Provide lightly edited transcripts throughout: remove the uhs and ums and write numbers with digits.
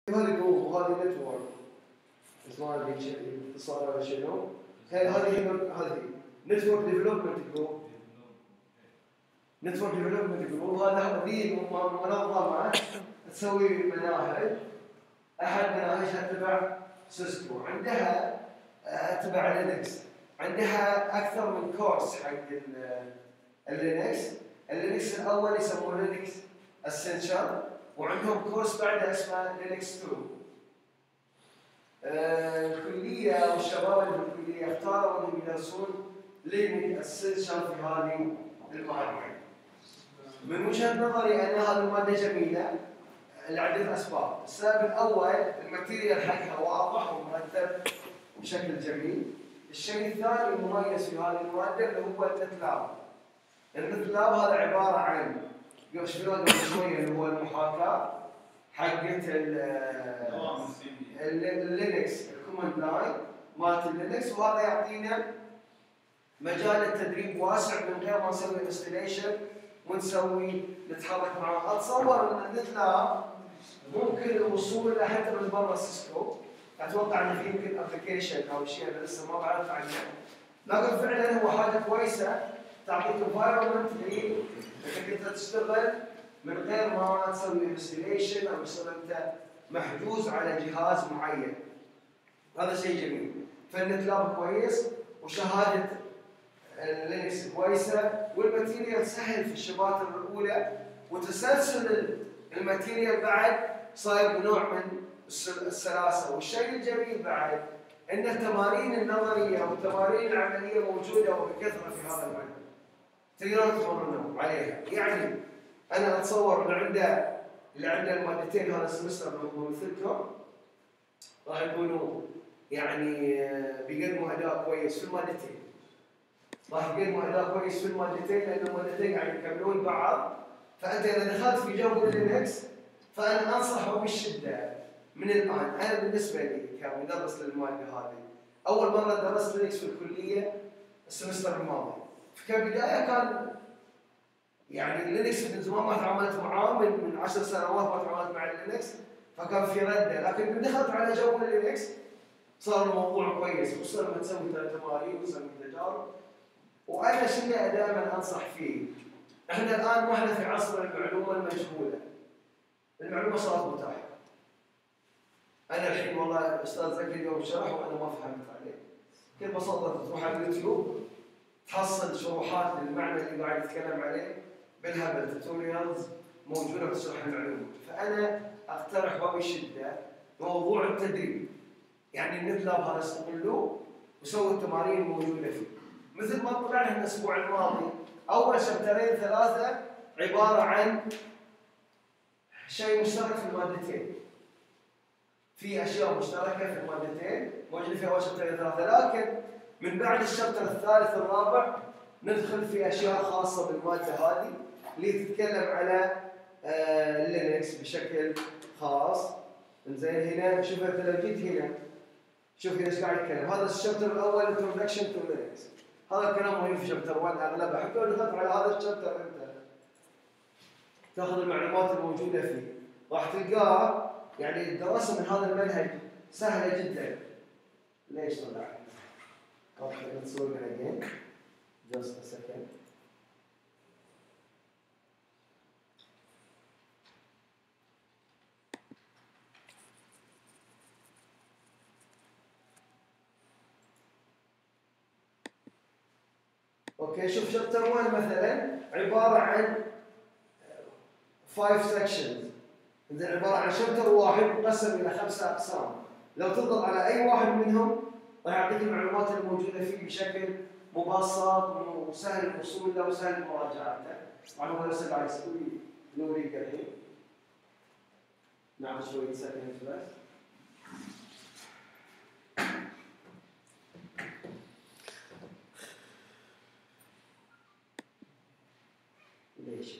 هذه جروب وهذه نتورك اسمها اختصار ولا شنو؟ هذه نتورك ديفلوبمنت جروب. نتورك ديفلوبمنت جروب هذا منظمه تسوي مناهج. احد مناهجها تبع سيسكو، عندها تبع لينكس، عندها اكثر من كورس حق اللينكس. اللينكس الاول يسموه لينكس اسنشال، وعندهم كورس بعده اسمه لينكس 2. الكليه والشباب اللي في الكليه اختاروا انهم يدرسون لينكس اسنشال في هذه الماده. من وجهه نظري ان هذه الماده جميله لعده اسباب. السبب الاول الماتيريال حقها واضح ومرتب بشكل جميل. الشيء الثاني المميز في هذه الماده اللي هو النتلاب. النتلاب هذا عباره عن شفناه قبل شويه اللي هو المحاكاه حقت اللينكس، الكوماند لاين مالت اللينكس، وهذا يعطينا مجال التدريب واسع من غير ما نسوي انستليشن ونسوي نتحرك معاه. اتصور ان النتلاب ممكن الوصول له حتى من برا سيسكو. اتوقع ان في يمكن ابلكيشن او شيء انا لسه ما بعرف عنه، لكن فعلا هو حاجه كويسه تعطيك انفايرمنت انك انت تشتغل من غير ما تسوي انستليشن او يصير انت محجوز على جهاز معين. هذا شيء جميل. فالنتلاب كويس وشهاده اللينكس كويسه، والماتيريال سهل في الشباتر الاولى، وتسلسل الماتيريال بعد صاير بنوع من السلاسه. والشيء الجميل بعد ان التمارين النظريه والتمارين العمليه موجوده وبكثره في هذا المنهج. تقدرون تمرنوا عليها. يعني انا اتصور اللي عنده المادتين هذا السمستر مثلكم راح يكونوا يعني بيقدموا اداء كويس في المادتين. راح يقدموا اداء كويس في المادتين لان المادتين يعني يكملون بعض. فانت اذا دخلت في جو اللينكس فانا انصح وبالشده من الان. انا بالنسبه لي كمدرس للماده هذه اول مره درست لينكس في الكليه السمستر الماضي. كبدايه كان يعني اللينكس من زمان ما تعاملت معاه، من 10 سنوات ما تعاملت مع اللينكس، فكان في رده. لكن من دخلت على جو اللينكس صار الموضوع كويس، وصرنا نسوي تمارين ونسوي تجارب. وانا شيء دائما انصح فيه، احنا الان ما احنا في عصر المعلومه المجهوله. المعلومه صارت متاحه. انا الحين والله استاذ زكي اليوم شرح وانا ما فهمت عليه. بكل بساطه تروح على اليوتيوب تحصل شروحات للمعنى اللي قاعد يتكلم عليه بالهبل، توتوريالز موجوده بتشرح المعلومه. فانا اقترح وبشده موضوع التدريب. يعني النتلاب هذا استغلوه وسووا التمارين الموجوده فيه. مثل ما طلعنا الاسبوع الماضي اول شابترين 3 عباره عن شيء مشترك في المادتين. في اشياء مشتركه في المادتين موجوده في اول شابترين 3، لكن من بعد الشابتر الثالث الرابع ندخل في اشياء خاصه بالماده هذه اللي تتكلم على لينكس بشكل خاص. زين هنا شوف انت لو جيت هنا شوف ايش قاعد يتكلم. هذا الشابتر الاول انتروداكشن تو لينكس. هذا الكلام موجود في شابتر 1 اغلبه. حتى لو دخلت على هذا الشابتر انت تاخذ المعلومات الموجوده فيه راح تلقاه. يعني الدراسه من هذا المنهج سهله جدا. ليش طلع؟ Okay, let's look at it again. Just a second. اوكي شوف شابتر 1 مثلا عباره عن 5 sections. إذا عباره عن شابتر واحد مقسم الى 5 اقسام. لو تضغط على اي واحد منهم راح يعطيك المعلومات الموجوده فيه بشكل مبسط وسهل الوصول له وسهل مراجعته. طبعا هو نفس اللي قاعد يسوي نوريك الحين. نعم شويه سكند بس. ليش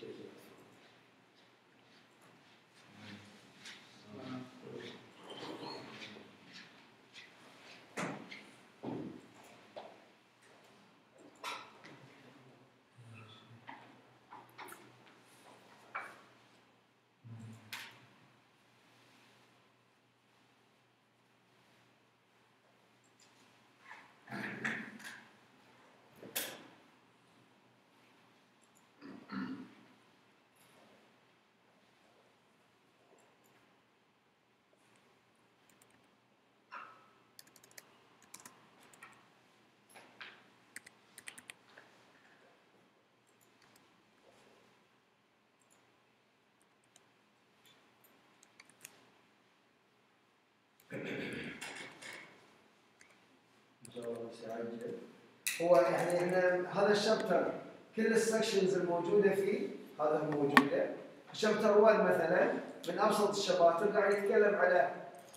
هو يعني احنا هذا الشابتر كل السكشنز الموجوده فيه هذا موجوده. شابتر 1 مثلا من ابسط الشباتر قاعد يتكلم على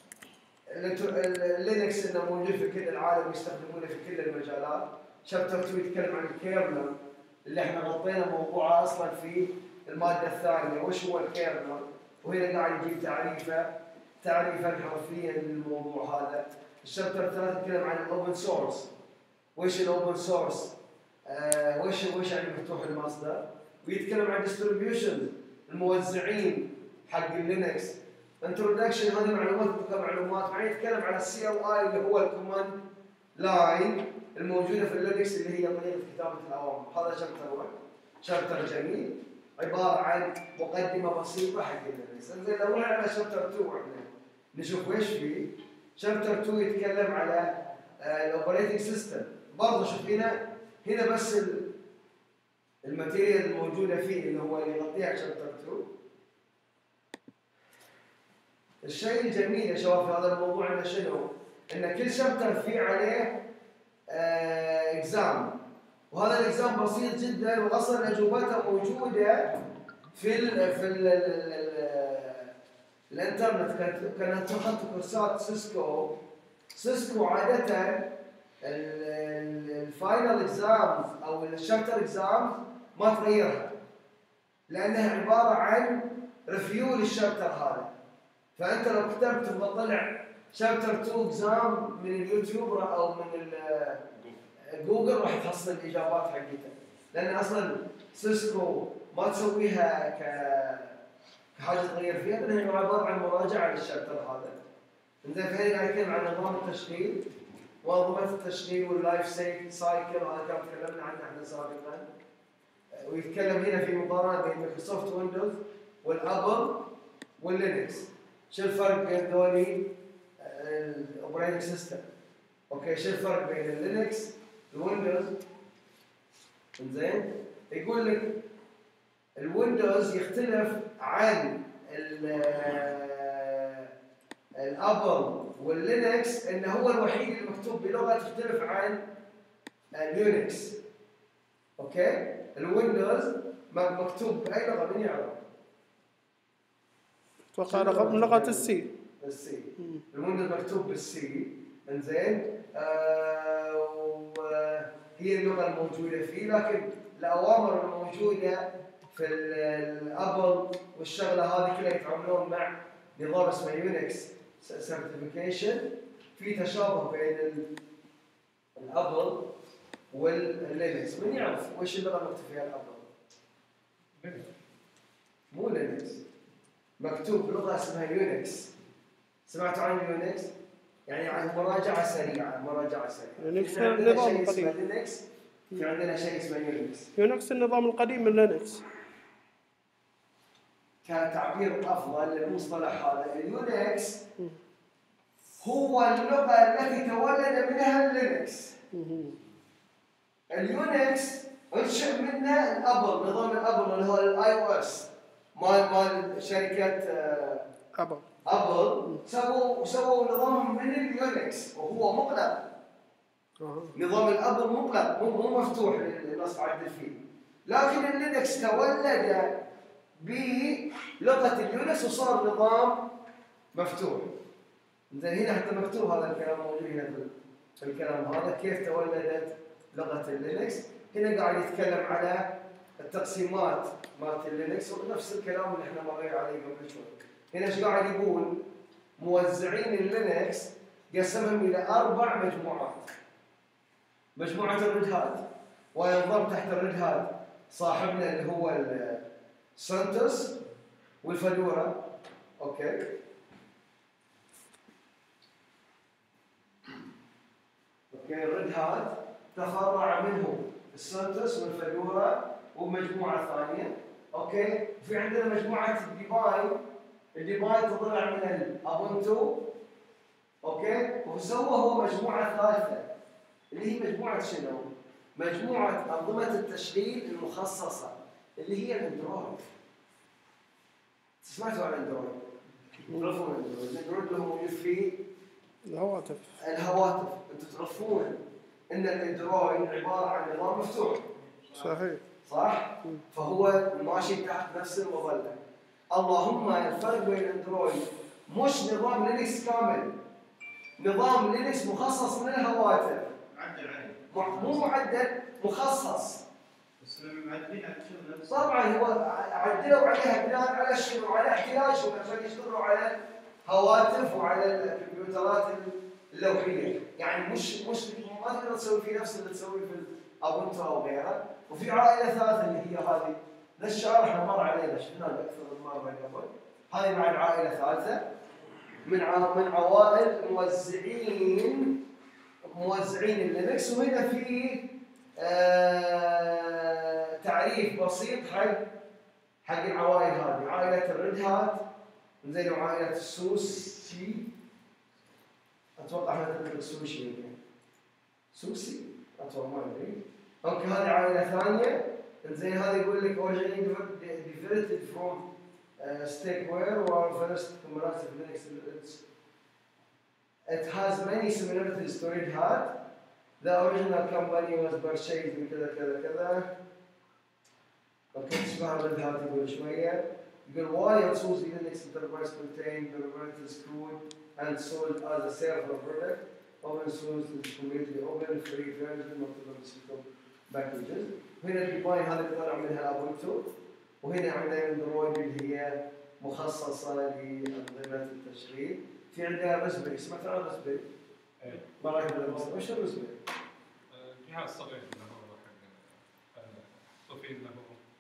اللينكس انه موجود في كل العالم يستخدمونه في كل المجالات. شابتر 2 يتكلم عن الكيرنل اللي احنا غطينا موضوعه اصلا في الماده الثانيه، وش هو الكيرنل، وهنا قاعد يجيب تعريفا حرفيا للموضوع هذا. الشابتر الثالث يتكلم عن الاوبن سورس، وش الاوبن سورس، وش يعني مفتوح المصدر، ويتكلم عن ديستريبيوشن الموزعين حق اللينكس. انتروداكشن هذه معلومات كمعلومات، بعدين يتكلم على السي او اي اللي هو الكوماند لاين الموجوده في اللينكس اللي هي طريقه كتابه الاوامر. هذا شابتر 1، شابتر جميل عباره عن مقدمه بسيطه حق اللينكس. زين لو رحنا على شابتر 2 احنا نشوف وش فيه. شابتر 2 يتكلم على الاوبريتنج سيستم. برضه شوف هنا بس الماتيريال الموجوده فيه اللي هو اللي يغطيها شابتر 2. الشيء الجميل يا شباب في هذا الموضوع انه شنو؟ ان كل شابتر فيه عليه اكزام، وهذا الاكزام بسيط جدا، واصلا اجوبته موجوده في الانترنت. كانت اخذت كورسات سيسكو عاده الفاينل اكزامز او الشابتر اكزامز ما تغيرها، لانها عباره عن ريفيو للشابتر هذا. فانت لو كتبت وطلع شابتر 2 اكزام من اليوتيوب او من جوجل راح تحصل الاجابات حقتها، لان اصلا سيسكو ما تسويها كحاجه تغير فيها، لانها عباره عن مراجعه للشابتر هذا. انزين فهنا قاعد يتكلم عن نظام التشغيل وانظمه التشغيل واللايف سايكل، هذا كان تكلمنا عنه احنا سابقا. ويتكلم هنا في مقارنه بين مايكروسوفت ويندوز والابل واللينكس. شو الفرق بين ذولي الاوبريتنج سيستم؟ اوكي، شو الفرق بين اللينكس والويندوز؟ انزين يقول لك الويندوز يختلف عن الابل واللينكس انه هو الوحيد المكتوب بلغه تختلف عن اليونكس. اوكي، الويندوز مكتوب باي لغه؟ من يعرف؟ اتوقع لغه السي. الويندوز مكتوب بالسي. انزين وهي اللغه الموجوده فيه، لكن الاوامر الموجوده في الابل والشغله هذه كلها يتعاملون مع نظام اسمه يونكس سيرتيفيكيشن. في تشابه بين الابل واللينكس. من يعرف وش اللغه المكتوب فيها الابل؟ مو لينكس، مكتوب بلغه اسمها يونكس. سمعتوا عن يونكس؟ يعني عن مراجعه سريعه. يونكس النظام القديم. لينكس في عندنا شيء اسمه يونكس. يونكس النظام القديم من لينكس. كتعبير افضل للمصطلح هذا، اليونكس هو اللغه التي تولد منها اللينكس. اليونكس انشئ منه الابل، نظام الابل اللي هو الاي او اس مال شركه ابل. سووا نظام من اليونكس وهو مغلق. نظام الابل مغلق، مو مفتوح للناس تعدل فيه. لكن اللينكس تولد بلغه اليونكس وصار نظام مفتوح. زين هنا حتى مكتوب هذا الكلام موجود هنا في الكلام هذا، كيف تولدت لغه اللينكس. هنا قاعد يتكلم على التقسيمات مالت اللينكس، ونفس الكلام اللي احنا مرينا عليه قبل شوي. هنا ايش قاعد يقول؟ موزعين اللينكس قسمهم الى 4 مجموعات. مجموعه الريد هات، وينضم تحت الريد هات صاحبنا اللي هو السنتوس والفدورا. اوكي، الريد هات تفرع منه السنتوس والفدورا ومجموعه ثانيه. اوكي، في عندنا مجموعه الديباي تطلع من الابونتو. اوكي، وسوى هو مجموعه ثالثه اللي هي مجموعه شنو؟ مجموعه انظمه التشغيل المخصصه اللي هي الاندرويد. سمعتوا عن الاندرويد؟ تعرفون الاندرويد اللي هو موجود فيه الهواتف. انتم تعرفون ان الاندرويد عباره عن نظام مفتوح. صحيح. صح؟ فهو ماشي تحت نفس المظله. اللهم الفرق بين الاندرويد مش نظام لينكس كامل، نظام لينكس مخصص من الهواتف. معدل عليه. مو معدل، مخصص. بس لما معدلين على شغل نفسه. طبعا هو عدلوا عليها بناء على شنو؟ على احتياجهم عشان يشتغلوا على هواتف وعلى الكمبيوترات اللوحيه، يعني مش ما تقدر تسوي فيه نفس اللي تسويه في الابونتو او غيره. وفي عائله ثالثه اللي هي هذه، ذا الشعار احنا مر علينا شفناه اكثر من مره قبل. هذه بعد عائله ثالثه من عوائل موزعين اللينكس. وهنا في تعريف بسيط حق العوائل هذه. عائله الريد هات، زين، وعائله السوسي. اتوقع انها تطلق سوشي يمكن. سوسي؟ اتوقع ما ادري. اوكي، هذه عائله ثانيه. زين، هذا يقول لك originally diverted from Stakeware or first cumulative Linux. It has many similarities to Red Hat. The original company was purchased من كذا كذا كذا. اوكي، تشبه Red Hat يقول شويه. يقول why SUSE Linux Enterprise contained Kubernetes code and sold as a server product. Open source is completely open, free version, multiple system packages. هنا الديباين هذا اللي طلع منها الابونتو. وهنا عندنا اندرويد اللي هي مخصصه لانظمه التشغيل. في عندنا رزبري. سمعت عن رزبري؟ ايه. ما رايك بالرزبري؟ وش الرزبري؟ جهاز صغير اللي هو حق صوفين له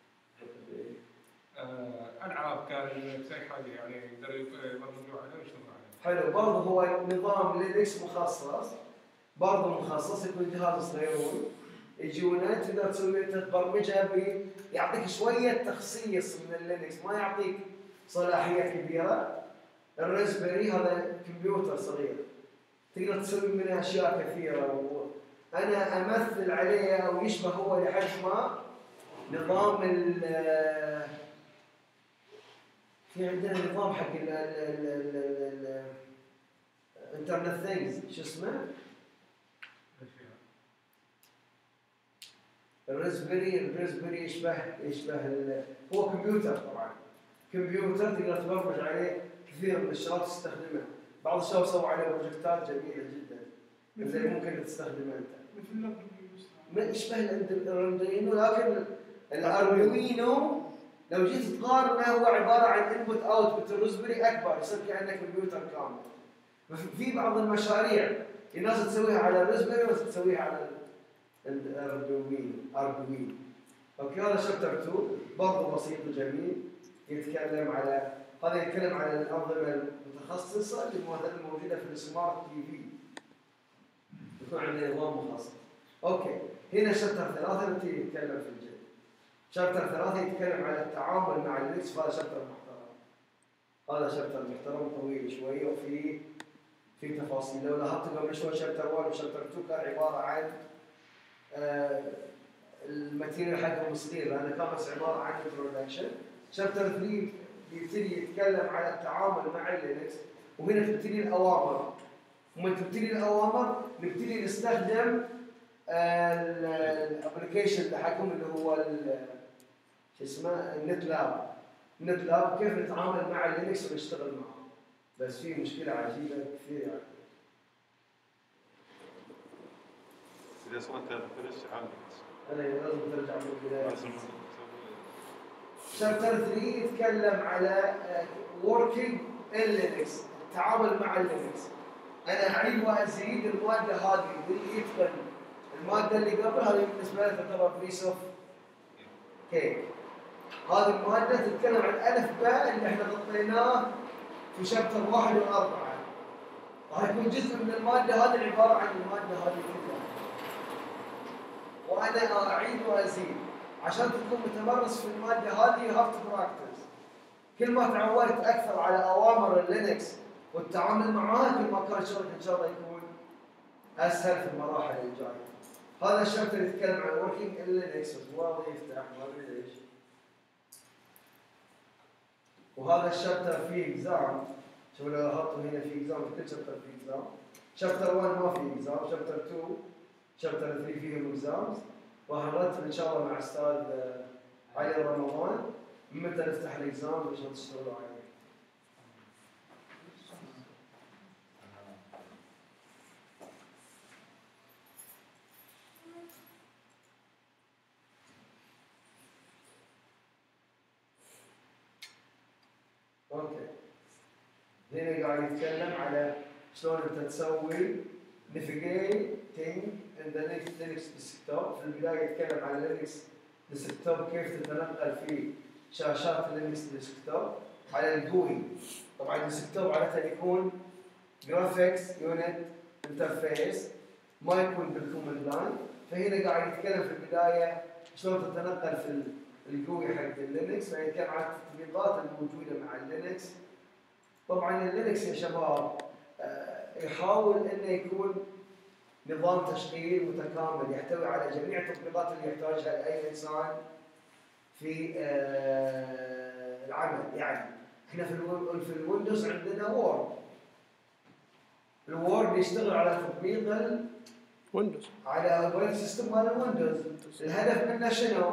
العاب كان زي حاجه يعني يقدروا يبرمجوا عليه ويشتغلوا عليه. حلو، برضه هو نظام لينكس مخصص، برضه مخصص. يكون جهاز صغير يجونا تقدر تسوي تبرمجها يعطيك شويه تخصيص من اللينكس، ما يعطيك صلاحيه كبيره. الرازبري هذا كمبيوتر صغير تقدر تسوي منه اشياء كثيره، وانا امثل عليه او يشبه هو لحد ما نظام في عندنا نظام حق الانترنت ثينجز، شو اسمه؟ الرازبري يشبه هو كمبيوتر. طبعا كمبيوتر تقدر تبرمج عليه كثير من الشغلات تستخدمه. بعض الشباب سووا عليه بروجكتات جميله جدا زي ممكن تستخدمها انت. يشبه الاردوينو، لكن الاردوينو لو جيت تقارنه هو عباره عن انبوت اوتبوت. الرازبري اكبر، يصير كانه كمبيوتر كامل. في بعض المشاريع الناس تسويها على الرازبري وناس تسويها على الاردوينو. اوكي، هذا شابتر 2 برضه بسيط وجميل. يتكلم على الانظمه المتخصصه اللي موجوده في السمارت تي في. يكون عندنا نظام مخصص. اوكي، هنا شابتر 3 نبتدي نتكلم في الجد. شابتر 3 يتكلم على التعامل مع اللينكس. هذا شابتر محترم طويل شويه وفي تفاصيل. لو لاحظت قبل شوي شابتر 1 وشابتر 2 كان عباره عن الماتيريال حقهم صغير لانه كان بس عباره عن انتروداكشن. شابتر 3 بيبتدي يتكلم على التعامل مع اللينكس، وهنا تبتدي الاوامر. ومن تبتدي الاوامر نبتدي نستخدم الابلكيشن حقهم اللي هو شو اسمه النت لاب. كيف نتعامل مع اللينكس ونشتغل معه. بس في مشكله عجيبه كثير يعني. إذا صرت ترجع عن أنا لازم ترجع من البداية. شابتر 3 يتكلم على working in Linux، التعامل مع اللينكس. أنا أعيد وأزيد المادة هذه واللي يتقن المادة اللي قبل هذه بالنسبة لي تعتبر بيس اوف كيك. هذه المادة تتكلم عن ألف باء اللي احنا غطيناه في شابتر 1 و4. راح يكون جزء من المادة هذه عبارة عن المادة هذه كلها. وأنا أعيد وأزيد عشان تكون متمرس في المادة هذه. you have to practice. كل ما تعودت أكثر على أوامر اللينكس والتعامل معها كل ما كان شغلك إن شاء الله يكون أسهل في المراحل الجاية. هذا الشابتر يتكلم عن working in Linux. واضح يفتح ما أدري ليش. وهذا الشابتر فيه إكزام. شوفوا لو لاحظتوا هنا في إكزام، في كل شابتر فيه إكزام. شابتر 1 ما فيه إكزام. شابتر 2 شابتر 3 فيهم اكزامز، راح نرتب ان شاء الله مع استاذ علي رمضان متى نفتح الاكزام عشان تشتغلوا عليه. اوكي. هنا قاعد يتكلم على شلون انت تسوي navigating in the Linux desktop. في البدايه يتكلم عن Linux desktop كيف تتنقل في شاشات Linux desktop على الجوي. طبعا الديسكتوب عاده يكون جرافيكس يونت انترفيس ما يكون بالكوماند لاين، فهنا قاعد يتكلم في البدايه شلون تتنقل في الجوي حق اللينكس، فيتكلم عن التطبيقات الموجوده مع اللينكس. طبعا اللينكس يا شباب يحاول انه يكون نظام تشغيل متكامل يحتوي على جميع التطبيقات اللي يحتاجها اي انسان في العمل. يعني احنا في الويندوز عندنا وورد، الوورد يشتغل على تطبيق ويندوز على اوبريتنج سيستم مال الويندوز. الهدف منه شنو؟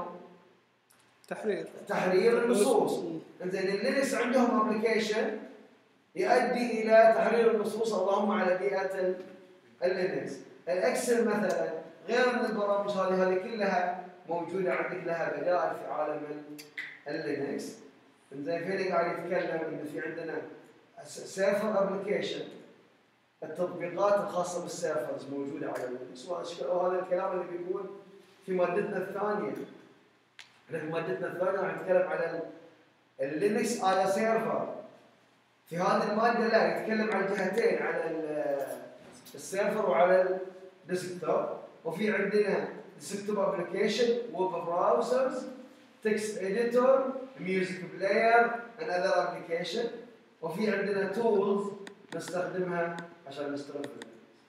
تحرير النصوص. انزين اللينكس عندهم ابلكيشن يؤدي الى تحرير النصوص اللهم على بيئه اللينكس. الاكسل مثلا غير من البرامج هذه كلها موجوده عندك، لها بدائل في عالم اللينكس. انزين فين قاعد يتكلم ان في عندنا سيرفر ابلكيشن، التطبيقات الخاصه بالسيرفرز موجوده على اللينكس، وهذا الكلام اللي بيكون في مادتنا الثانيه. احنا في مادتنا الثانيه راح نتكلم على اللينكس على سيرفر. في هذه الماده لا يتكلم عن جهتين، على السيرفر وعلى الديسكتوب. وفي عندنا ديسكتوب ابلكيشن، ويب براوزرز، تكست اديتور، ميوزك بلاير اند اذر ابلكيشن. وفي عندنا تولز نستخدمها عشان نشتغل في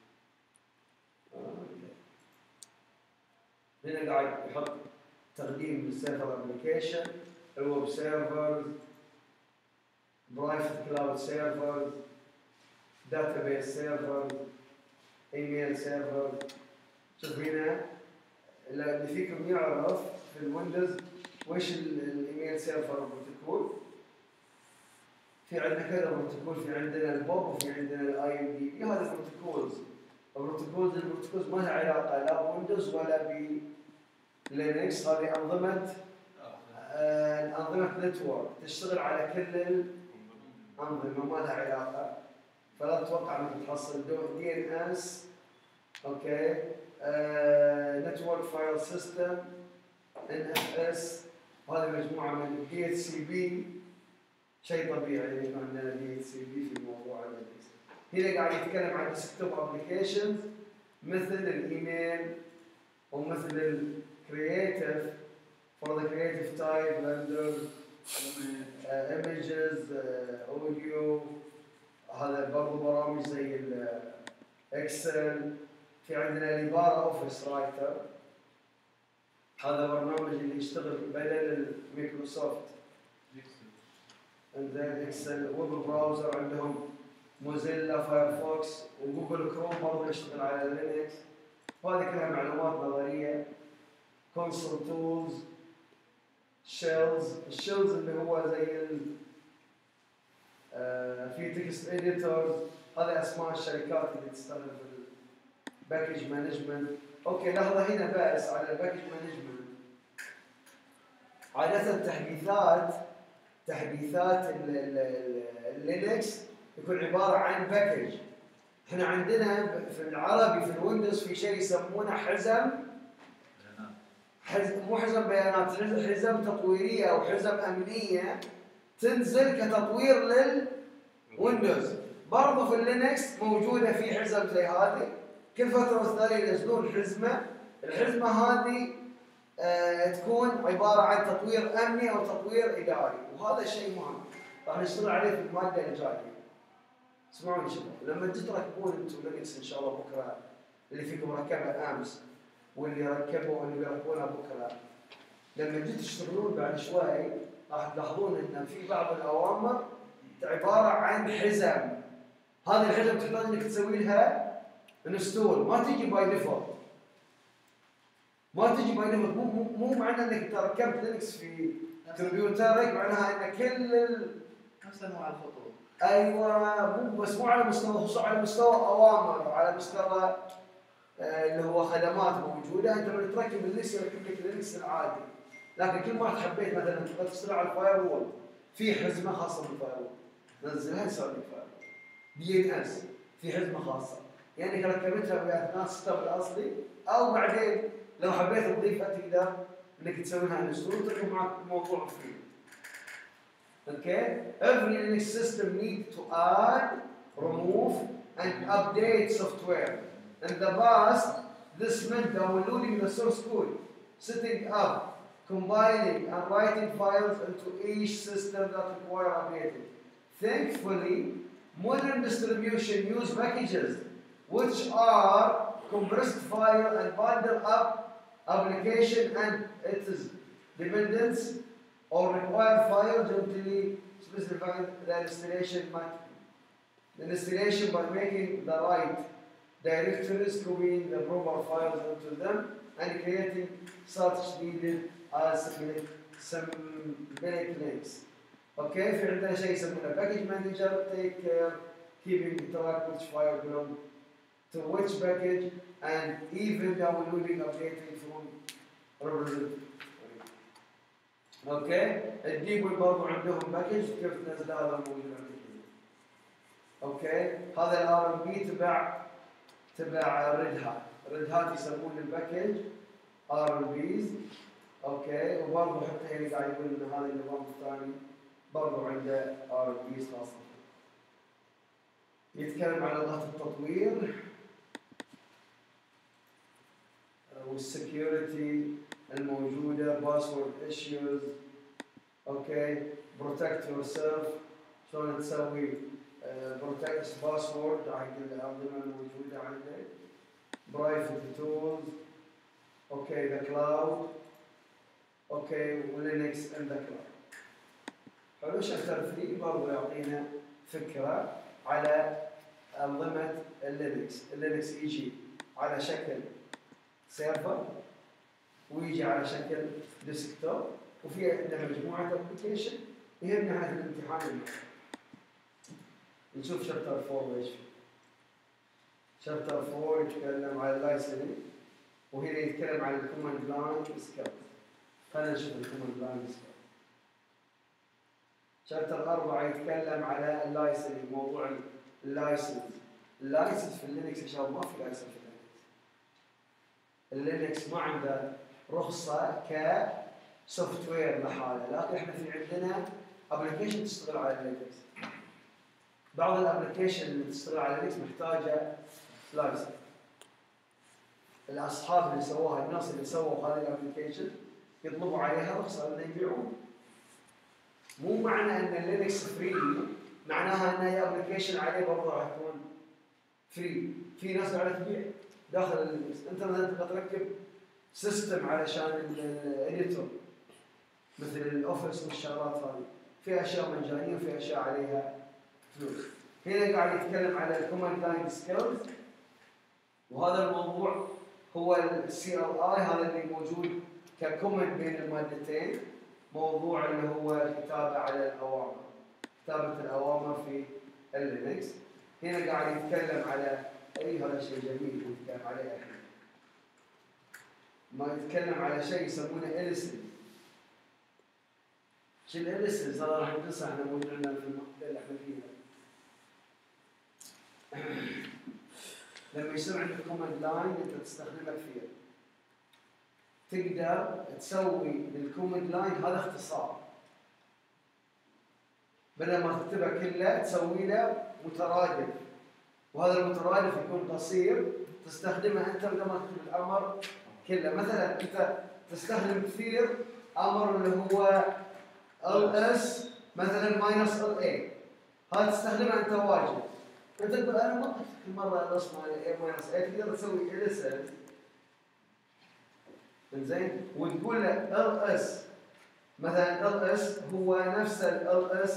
اللينكس. هنا قاعد يحط تقديم للسيرفر ابلكيشن، الويب سيرفرز، برايفت كلاود سيرفرز، داتابيس سيرفرز، ايميل سيرفرز. شوف هنا اللي فيكم يعرف في الويندوز وش الايميل سيرفر بروتوكول. في عندنا كذا بروتوكول، في عندنا البوب وفي عندنا الاي ام دي بي. هذه البروتوكولز ما لها علاقه لا بويندوز ولا بلينكس. هذه انظمه نتورك تشتغل على كل الانظمه، ما لها علاقه. فلا تتوقع انك تحصل دي ان اس، اوكي، نتورك فايل سيستم، ان اف اس، وهذه مجموعه من دي اتش سي بي. شيء طبيعي يكون عندنا دي اتش سي بي في موضوع اللينكس. هنا قاعد يتكلم عن ديسكتوب ابلكيشنز مثل الايميل ومثل الكرييتيف for the creative type render images audio. هذا برضو برامج زي الاكسل. في عندنا ليبارا اوفيس رايتر، هذا برنامج اللي يشتغل بدل الميكروسوفت. عندنا اكسل. ويب براوزر عندهم موزيلا فايرفوكس، وجوجل كروم برضه يشتغل على لينكس. وهذه كلها معلومات نظريه. كونسول تولز، الشيلز اللي هو زي في تكست اديتورز، هذه اسماء الشركات اللي تستخدم في الباكج مانجمنت. اوكي لحظه هنا بس على الباكج مانجمنت. عاده تحديثات اللينكس يكون عباره عن باكج. احنا عندنا في العربي في الويندوز في شيء يسمونه مو حزم بيانات، حزم تطويريه او حزم امنيه تنزل كتطوير للويندوز. برضو في اللينكس موجوده في حزم زي هذه، كل فتره والثانيه ينزلون حزمه. الحزمه هذه تكون عباره عن تطوير امني او تطوير اداري، وهذا شيء مهم راح نشتغل عليه في الماده الجايه. اسمعوني شباب، لما تركبون انتم لينكس ان شاء الله بكره، اللي فيكم ركبها امس واللي ركبوا واللي بيركبونها بكره، لما تجي تشتغلون بعد شوي راح تلاحظون ان في بعض الاوامر عباره عن حزم. هذه الحزم تحتاج انك تسوي لها انستول، ما تيجي باي ديفولت. ما تجي باي ديفولت، مو معنى انك ركبت لينكس في كمبيوترك معناها ان كل نفس انواع الخطوط. ايوه، مو على مستوى، خصوصا على مستوى اوامر وعلى مستوى اللي هو خدمات موجوده. انت لما تركب اللينكس يركب لك اللينكس العادي، لكن كل ما حبيت مثلا تبغى تشتغل على الفاير وول في حزمه خاصه بالفاير وول، نزلها يسوي لك فاير وول. دي ان اس في حزمه خاصه، يعني ركبتها باثناء السيت اب الاصلي، او بعدين لو حبيت تضيفها تقدر انك تسوي لها انستول وتركب معك الموضوع فري. Okay, every Linux system needs to add, remove, and update software. In the past, this meant downloading the source code, setting up, compiling, and writing files into each system that require updating. Thankfully, modern distributions use packages which are compressed file and bundle up application and its dependents or require file gently specifying the installation by making the right directories, copying the proper files into them, and creating such needed as symbolic links. Okay, في عندنا شيء يسمونه package manager, take care, keeping track which file belong to which package, and even downloading, updating from repository. اوكي، الديبول برضو عندهم باكج كيف تنزل هذا موجود عندهم. اوكي، هذا الار ام بي تبع ريد هات. ريد هات يسمون الباكج ار ام بيز. اوكي، وبرضو حتى هنا قاعد يقول ان هذا النظام الثاني برضو عنده ار ام بيز خاصه. يتكلم عن لغات التطوير والسكيورتي الموجودة، باسورد ايشوز. اوكي، بروتكت يور سيلف، شلون تسوي بروتكت باسورد حق الأنظمة الموجودة عندك. برايفت تولز. اوكي، ذا كلاود. اوكي، ولينكس ان ذا كلاود. حلو. شابتر 3 برضه يعطينا فكرة على أنظمة اللينكس. اللينكس يجي على شكل سيرفر ويجي على شكل ديسكتوب، وفي عندنا مجموعة ابلكيشن يهمنا هذا الامتحان اليوم. نشوف شابتر 4 ايش فيه. شابتر 4 يتكلم على اللايسننج، وهنا يتكلم عن الكوماند لاين سكيلز. خلينا نشوف الكوماند لاين سكيلز. شابتر 4 يتكلم على اللايسننج، موضوع اللايسنس. اللايسنس في اللينكس يا شباب ما في لايسنس في اللينكس ما عنده رخصة كسوفت وير لحاله، لكن احنا في عندنا ابلكيشن تشتغل على اللينكس. بعض الابلكيشن اللي تشتغل على اللينكس محتاجة لايسنس. الاصحاب اللي سووها، الناس اللي سووا هذه الابلكيشن يطلبوا عليها رخصة لأن يبيعون. مو معنى ان اللينكس فري معناها ان اي ابلكيشن عليه برضه راح يكون فري. في ناس قاعده تبيع داخل اللينكس. انت مثلا تبغى تركب سيستم علشان الاديتور مثل الاوفيس والشغلات هذه، في اشياء مجانيه وفي اشياء عليها فلوس. هنا قاعد يتكلم على الكوماند لاين سكيلز، وهذا الموضوع هو السي ار اي، هذا اللي موجود ككومنت بين المادتين. موضوع اللي هو الكتابه على الاوامر، كتابه الاوامر في اللينكس. هنا قاعد يتكلم على هذا شيء جميل يتكلم عليه الحين. ما يتكلم على شيء يسمونه إليسنس. شو الإليسنس؟ هذا راح ندرسه احنا موجود عندنا في المقطع اللي احنا فيها. لما يصير عندك كوماند لاين انت تستخدمه كثير، تقدر تسوي للكوماند لاين هذا اختصار، بدل ما تكتبه كله تسوي له مترادف، وهذا المترادف يكون قصير تستخدمه انت بدل ما تكتب الامر كله. مثلا انت تستخدم كثير امر اللي هو ls مثلا -la، هذا تستخدمه انت واجد. انت تقول انا ما اكتب كل مره ls -a، تقدر تسوي lsn زين، وتقول له ls مثلا ls هو نفس ls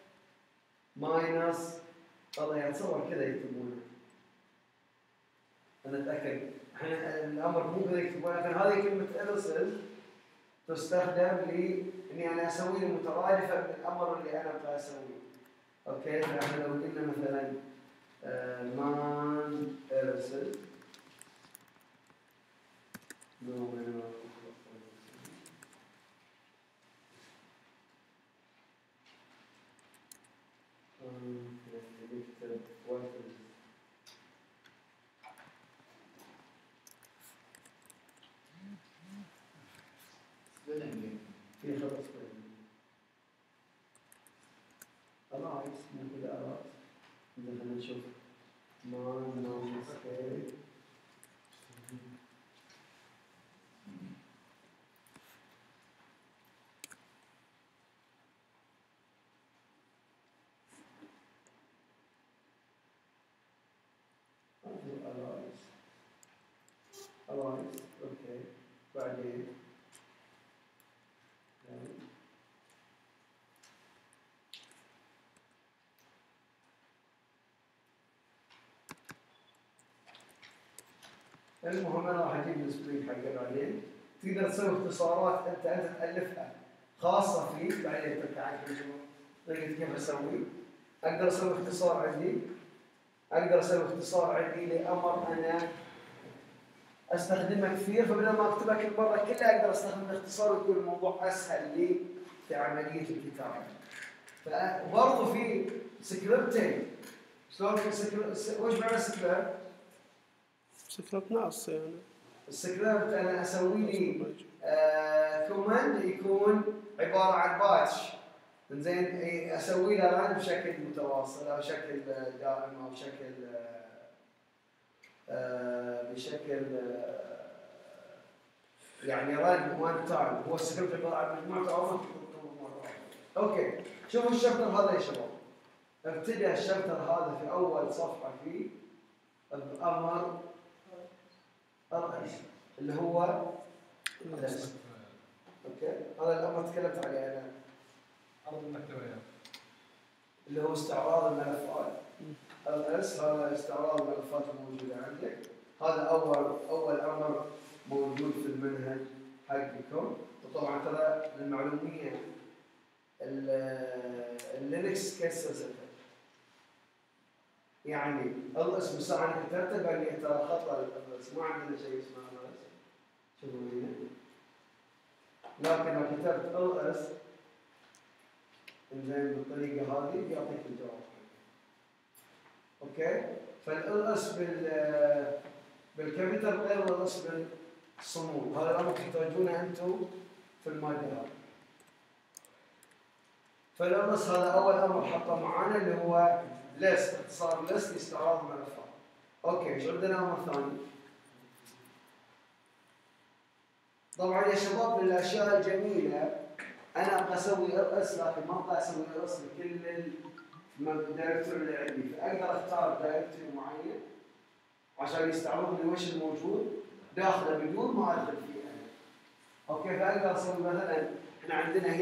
-la، يتصور كذا يكتبونه انا اتاكد احنا الامر مو بنكتب، ولكن هذه كلمه ارسل تستخدم لاني انا اسوي لي مترادفه بالامر اللي انا ابغى اسويه. اوكي، فاحنا لو قلنا مثلا مان ارسل نكتب في خط spelling. arise مو كذا arise. إذا خلينا نشوف مان mistake. arise اوكي بعدين المهم انا راح اجيب السبرينج حقه بعدين. تقدر تسوي اختصارات انت تالفها خاصه فيك بعدين ترجع على طريقه كيف اسوي. اقدر اسوي اختصار عندي لامر انا استخدمه كثير، فبدل ما اكتبها كل مره كلها اقدر استخدم الاختصار ويكون الموضوع اسهل لي في عمليه الكتابه. فبرضه في سكريبتنج. شلون وش معنى سكريبت؟ سكريبت ناقص يعني. السكريبت انا اسوي لي كوماند يكون عباره عن باتش. زين اسوي له ران بشكل متواصل او بشكل دائم او بشكل يعني ران وان تايم. هو السكريبت عباره عن مجموعه اوامر مره واحده. اوكي، شوفوا الشابتر هذا يا شباب. ابتدى الشابتر هذا في اول صفحه فيه بامر الرئيس اللي هو لس. اوكي، هذا الامر تكلمت عليه انا. عرض المكتبه اللي هو استعراض الملفات. LS هذا استعراض الملفات الموجوده عندك. هذا اول امر موجود في المنهج حقكم. وطبعا ترى للمعلوميه اللينكس كسر يعني LS بس انا كتبته قال لي ترى خطا LS ما عندنا شيء اسمه LS. شوفوا هنا. لكن لو كتبت LS زين بالطريقه هذه بيعطيك الجواب. اوكي، فالLS بالكابيتال غير الLS بالصمود. هذا الامر تحتاجونه انتم في الماده هذه. فالLS هذا اول امر حطه معانا اللي هو ليست، اختصار ليست لاستعراض الملفات. اوكي، ايش عندنا امر ثاني؟ طبعا يا شباب من الاشياء الجميله انا ابغى اسوي LS لكن ما ابغى اسوي LS لكل الدايركتوري اللي عندي، فاقدر اختار دايركتوري معين عشان يستعرض لي وش الموجود داخله بدون ما ادخل فيه انا. اوكي، فاقدر اسوي مثلا احنا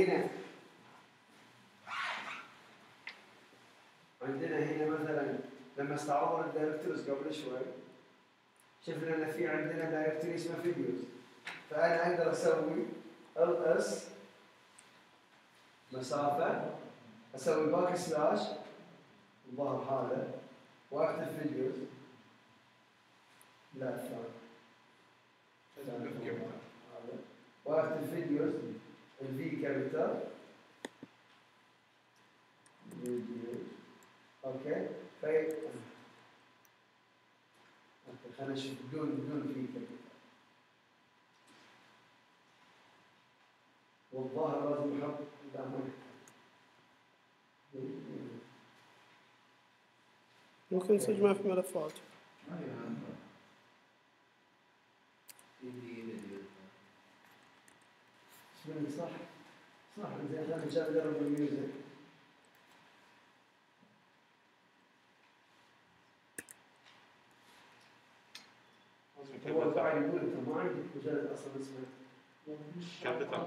عندنا هنا مثلا لما استعرضنا الدايركتوريز قبل شوي شفنا ان في عندنا دايركتوري اسمه فيديوز. فانا اقدر اسوي LS مسافه، اسوي باك سلاش الظاهر هذا واكتب فيديوز. لا ثاني هذا واكتب فيديوز الفي كابيتال فيديوز. اوكي، اوكي خلينا نشوف بدون في كابيتال. والظاهر لازم نحط ممكن نسجلها في ملفات. صح زين خلينا نجرب الميوزك. هو قاعد يقول انت ما عندك مجال اصلا اسمه كابيتال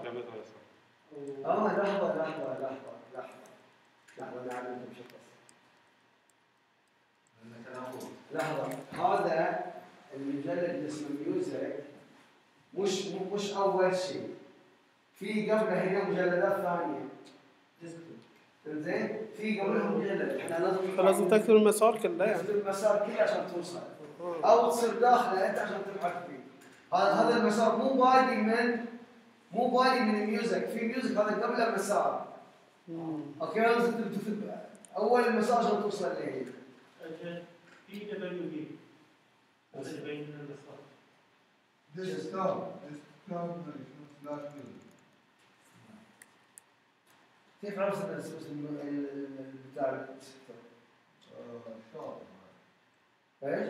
لحظه انا اعلمكم شو القصه. لحظه، هذا المجلد اللي اسمه ميوزك مش اول شيء، في قبله هنا مجلدات ثانيه. زين في قبلها مجلد، احنا فلازم تكتب المسار كله يعني. تكتب المسار كله عشان توصل، او تصير داخله انت عشان تبحث فيه. هذا المسار مو بادي من الميوزك، في ميوزك هذا قبله مسار. اوكي لازم تكتب اول المسار عشان توصل له. في دبليو بي هذا بين المسار. كيف عرفت ان اسم بتاع السكتور؟ ايش؟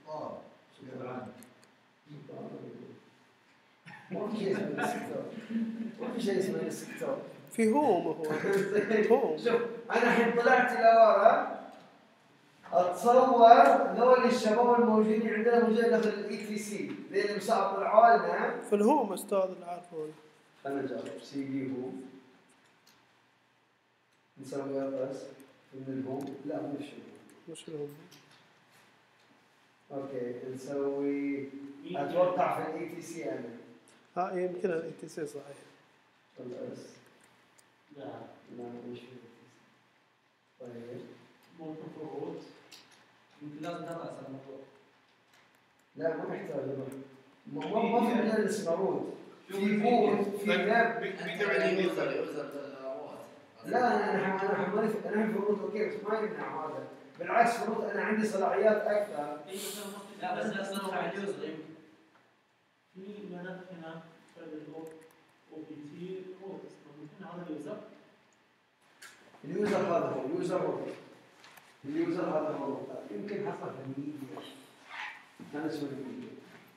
ما في شيء اسمه السكتور، ما في شيء اسمه السكتور. في هوم هو هوم. شوف انا الحين طلعت لورا اتصور ذول الشباب الموجودين عندنا موجودين داخل الاي تي سي اللي مساعد طلعوا لنا في الهوم استاذ اللي عارفه. خلينا نجرب سي دي هو نسوي بس من الهوم. لا مش الهوم. اوكي نسوي اتوقع في الاي تي سي انا. يمكن الاي تي سي صحيح. خلاص لا مش طيب مفروض يمكن لازم تقرأ الموضوع. لا ما يحتاج ما في مجال اسمه روت، في بوت في لاب. لا انا في الروت اوكي بس ما يمنع هذا، بالعكس في الروت انا عندي صلاحيات اكثر. لا بس لا تصرف على اليوزر يمكن. في ملف هنا او بي تي روت ممكن هذا اليوزر. اليوزر هذا هو اليوزر هذا هو يمكن حصل في الميديا. انا اسمه الميديا.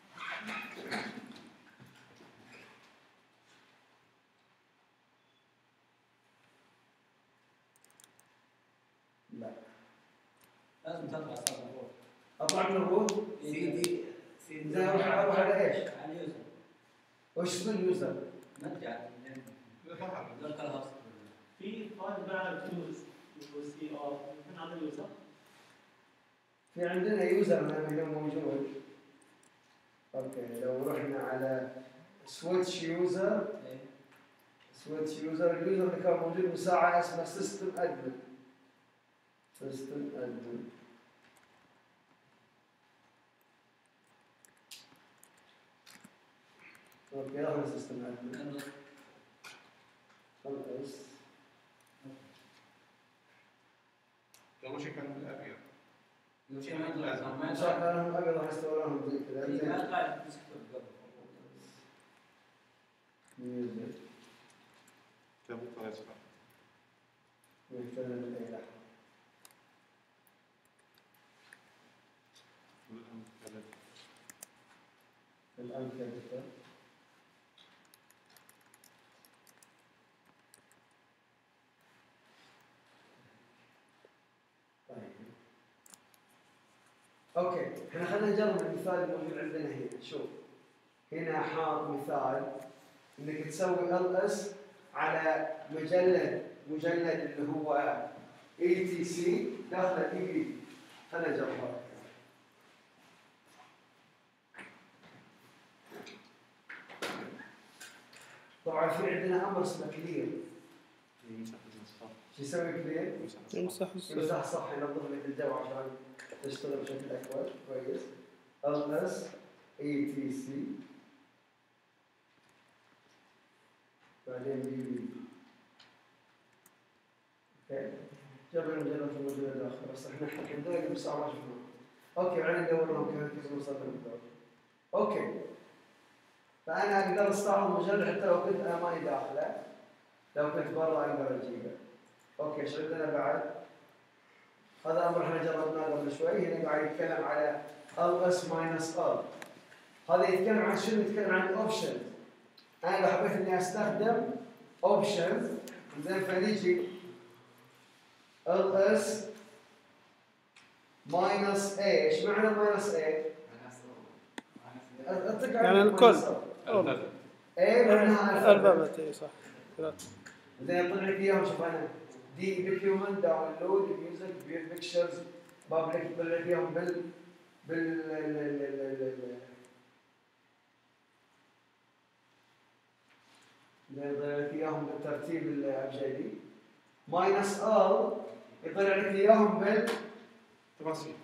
لا لازم تقرأ الموضوع. اطلع من الروت سي زين اروح على ايش؟ على اليوزر. وش اسم اليوزر؟ نرجع في فايل بعد يوز سي ار ممكن هذا اليوزر. في عندنا يوزر هنا موجود. اوكي لو رحنا على سويتش يوزر اليوزر اللي كان موجود من ساعه اسمه سيستم ادمن. اوكي هذا سيستم ادمن. خلاص اول شيء كان الابيض. شيء ما يطلع ما صح انا ابي راح استوراهم زي كذا. ما يطلع تسكت قبل. ميوزك كم طلعت ويحتاج اي لحظه. الان كذا اوكي احنا خلينا نجرب المثال الموجود عندنا هنا. شوف هنا حاط مثال انك تسوي ال اس على مجلد اللي هو اي تي سي داخل اي بي. خلينا نجربها. طبعا في عندنا امر اسمه كلير. شو يسوي كلير؟ يمسح الصفحه ينظف لك الجو عشان تشتغل بشكل اكبر كويس. ls etc بعدين بي اوكي جربنا مجرد الموجودة داخل بس احنا عندنا بس ما شفنا. اوكي بعدين ندور لهم كيف نوصل للموضوع. اوكي فانا اقدر استعرض مجرد حتى لو كنت انا ماني داخله، لو كنت برا اقدر اجيبه. اوكي ايش عندنا بعد؟ هذا امر احنا جربناه قبل شوي. هنا قاعد يتكلم على ls -l. هذا يتكلم عن شنو؟ يتكلم عن اوبشنز. انا لو حبيت اني استخدم اوبشنز زين فنيجي ls -a. ايش معنى -a؟ يعني الكل اي معناها الفابت. اي صح. زين طلع لك اياهم. شوف انا دي دوكيومنت داونلود ميوزك فيو بيكتشرز بابليك طلع لك اياهم يطلع لك اياهم بالترتيب الابجدي. ماينس ال يطلع لك اياهم تفاصيل.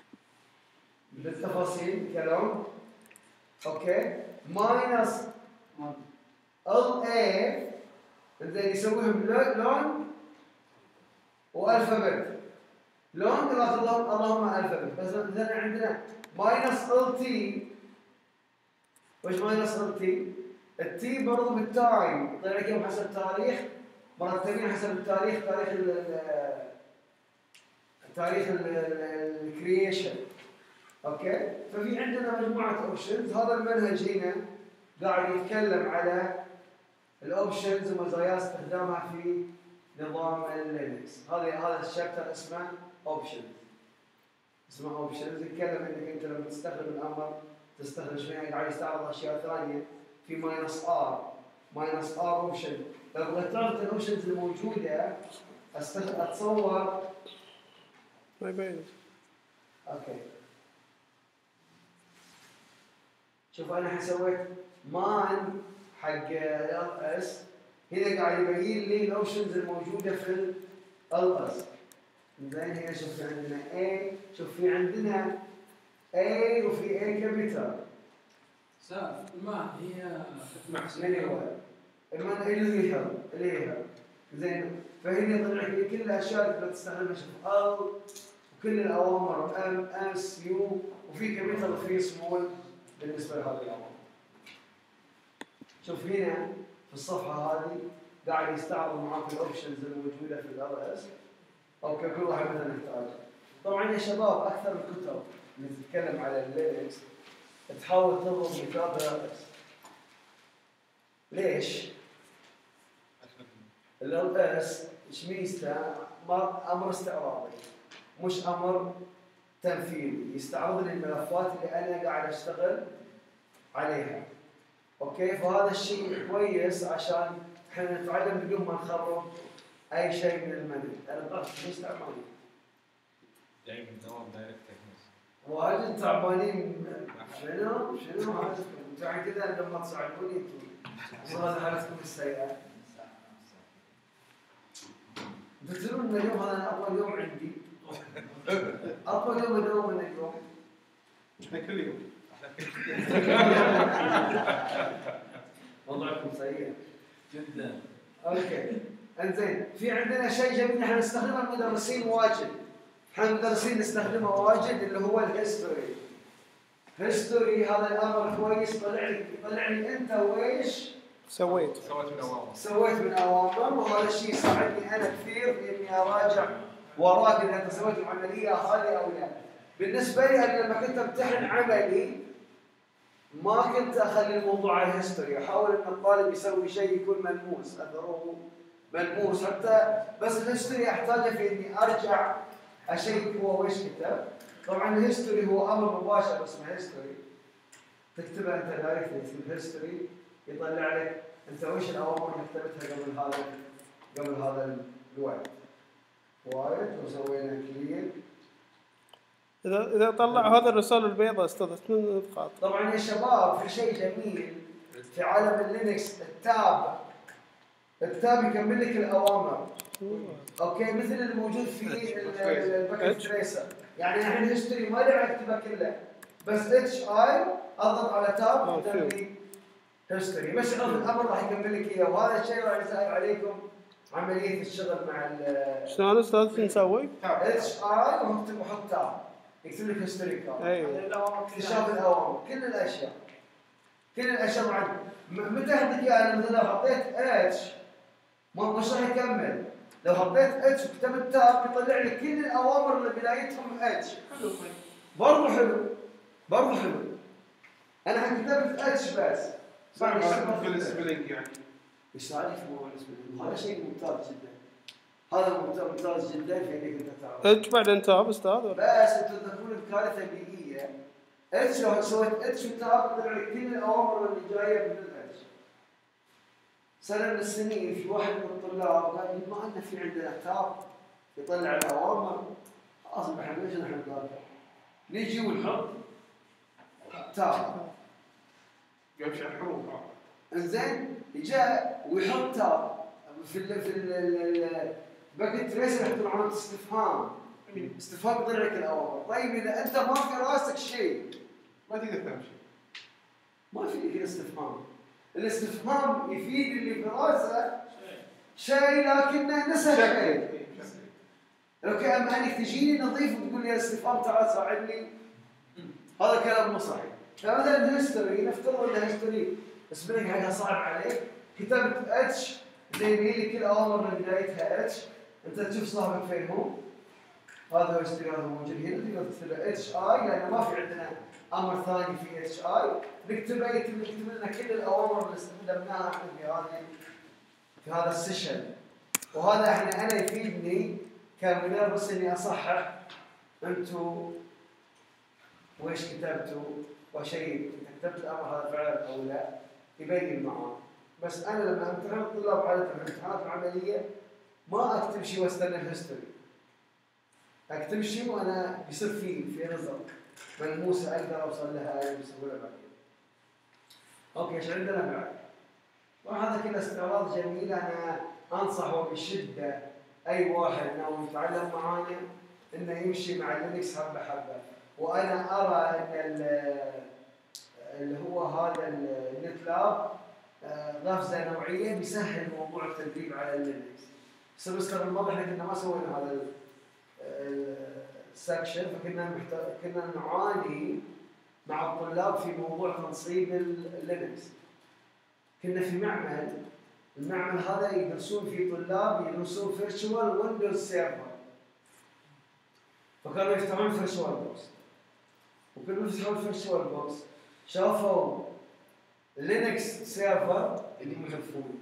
بالتفاصيل كلام. اوكي. ماينس ال اي زين يسويهم لون والفابت. لون اللهم الفابت. بس مثلا عندنا ماينس ال تي. وش ماينس ال تي؟ التي برضو بالتايم يطلع لك يوم حسب التاريخ، مرتبين حسب التاريخ، تاريخ الكرييشن. اوكي. ففي عندنا مجموعه اوبشنز. هذا المنهج هنا قاعد يتكلم على الاوبشنز ومزايا استخدامها في نظام اللينكس. هذا الشابتر اسمه اوبشنز. اسمه اوبشنز. يتكلم انك انت لما تستخدم الامر تستخدم شنو، قاعد يستعرض اشياء ثانيه في ماينس ار اوبشن. لو بغيت تعرف الاوبشنز الموجوده اتصور ما يبين. اوكي. شوف انا الحين سويت مان حق ال اس. هنا قاعد يبين لي الاوبشنز الموجوده في ال اس. زين هنا شوف في عندنا A، شوف في عندنا A وفي A كابيتال. سالفة ما هي من هو؟ اللي هي زين. فهنا يطلع لك كل الاشياء اللي تستخدمها. شوف ال وكل الاوامر ام اس يو وفي كابيتال وفي سمول بالنسبه لهذه الاوامر. شوف هنا في الصفحه هذه قاعد يستعرض معاك الاوبشنز الموجوده في ال اس. اوكي. كل واحد مثلا يحتاجها. طبعا يا شباب اكثر الكتب اللي تتكلم على اللينكس تحاول تضرب مثال ال اس. ليش؟ ال اس ايش ميزته؟ امر استعراضي مش امر تنفيذي. يستعرض لي الملفات اللي انا قاعد اشتغل عليها. اوكي. فهذا الشيء كويس عشان احنا نتعلم بدون ما نخرب اي شيء من المنهج. انا بعرف ليش تعبانين. جاي من دوام دايركت تكنيس. واجد تعبانين. شنو هذا؟ انتوا عن كذا لما تصعدوني انتوا صار حالتكم السيئه. انتوا تدرون ان اليوم هذا اطول يوم عندي. اطول يوم ادوم من اليوم. احنا كل يوم. وضعكم سيء جدا. اوكي. انزين في عندنا شيء جميل احنا نستخدمه المدرسين واجد. احنا المدرسين نستخدمه واجد اللي هو الهيستوري. هيستوري هذا الامر كويس. طلع لي انت ويش سويت سويت من اوامر. وهذا الشيء يساعدني انا كثير في اني اراجع وراك اذا انت سويت العمليه هذه او لا. بالنسبه لي انا لما كنت امتحن عملي ما كنت اخلي الموضوع على الهيستوري. احاول ان الطالب يسوي شيء يكون ملموس، اثره ملموس. حتى بس الهيستوري احتاجه في اني ارجع اشيك هو ويش كتب. طبعا الهيستوري هو امر مباشر اسمه هيستوري. تكتبه انت دايركت في الهيستوري يطلع لك انت وش الاوامر اللي كتبتها قبل هذا الوقت. وايد وسوينا كلير. اذا طلع هذا الرسالة البيضاء استاذ من نقاط. طبعا يا شباب في شيء جميل في عالم اللينكس. التاب يكمل لك الاوامر. اوكي. مثل الموجود في الباكيت تريسر. يعني الحين الهيستوري ما له اكتبه كله بس اتش اي اضغط على تاب يكتب لي هيستوري. بس الامر راح يكمل لك اياه. وهذا الشيء راح يسهل عليكم عمليه الشغل مع شلون استاذ شو نسوي؟ اتش اي وحط تاب يكتب لك هيستوري كامل. ايوه. اكتشاف الاوامر كل الاشياء طبعا. متى اعطيك اياها؟ مثلا لو حطيت اتش مش راح يكمل. لو حطيت اتش وكتبت تاب يطلع لك كل الاوامر اللي بدايتهم اتش. برضه حلو. انا كتبت اتش بس. في السبيلنج يعني. ايش رايك في موضوع السبيلنج؟ هذا شيء ممتاز جدا. هذا ممتاز جدا في انك انت تعرف. اتش بعدين تاب استاذ. بس انتم تذكرون بكارثه بيئيه. اتش لو سويت اتش وتاب يطلع لك كل الاوامر اللي جايه من الاتش. سنه من السنين في واحد من الطلاب قال لي ما عندنا في عندنا تاب يطلع الاوامر. خلاص احنا ليش نحن نذاكر؟ نجي ونحط تاب. يمشي على الحروف. انزين جاء ويحط تاب في باكت تريس يحطون علامة استفهام. استفهام يضر لك الاوامر. طيب اذا انت ما في راسك شيء ما تقدر تمشي. ما في لك الاستفهام. الاستفهام يفيد اللي في راسه شيء لكنه نسى شيء. لو كان انك تجيني نظيف وتقول لي الاستفهام تعال ساعدني، هذا كلام مو صحيح. فمثلا هيستوري نفترض ان هيستوري اسمك حاجه صعب عليك، كتبت اتش زي ما هي كل الاوامر اللي بدايتها اتش، انت تشوف صاحبك فين هو؟ هذا هو هيستوري هذا موجود هنا، تقدر تكتب له اتش اي لان ما في عندنا امر ثاني في اتش اي، نكتب لنا كل الاوامر اللي استخدمناها في هذا السيشن. وهذا انا يفيدني كمدرس اني اصحح انتم وإيش كتبتوا وشيء كتبت الأمر هذا فعلا أو لا يبين معاه. بس أنا لما أمتحن الطلاب عادة في الامتحانات العملية ما أكتب شيء واستنى الهيستوري. أكتب شيء وأنا يصير في رزق ملموسة أقدر أوصل لها بسهولة بعدين. أوكي إيش عندنا بعد؟ وهذا كله استعراض جميل. أنا أنصح وبشدة أي واحد ناوي يتعلم معانا إنه يمشي مع لينكس حبة حبة. وأنا أرى أن اللي هو هذا النت لاب غفزة نوعية بيسهل موضوع التدريب على اللينكس. السمستر الماضي احنا كنا ما سوينا هذا السكشن، فكنا نعاني مع الطلاب في موضوع تنصيب اللينكس. كنا في معمل، المعمل هذا يدرسون فيه طلاب يدرسون فيرتشوال ويندوز سيرفر، فكانوا يفتحون فيرتشوال بوكس، وكانوا يفتحون فيرتشوال بوكس شافوا لينكس سيرفر اللي يحذفونه.